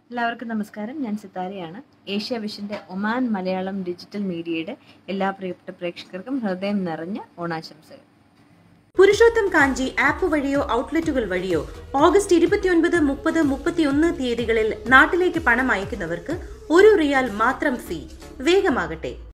എല്ലാവർക്കും നമസ്കാരം. ഞാൻ സിതാരയാണ്. ഏഷ്യ വിഷന്റെ ഒമാൻ മലയാളം ഡിജിറ്റൽ മീഡിയയുടെ എല്ലാ പ്രിയപ്പെട്ട പ്രേക്ഷകർക്കും ഹൃദയം നിറഞ്ഞ ഓണാശംസകൾ. പുരുഷോത്തം കാഞ്ചി ആപ്പ് വഴിയോ ഔട്ട്ലെറ്റുകൾ വഴിയോ ഓഗസ്റ്റ് 29, 30, 31 തീയതികളിൽ നാട്ടിലേക്ക് പണം അയക്കുന്നവർക്ക് 1 റിയാൽ മാത്രം ഫീ. വേഗമാകട്ടെ.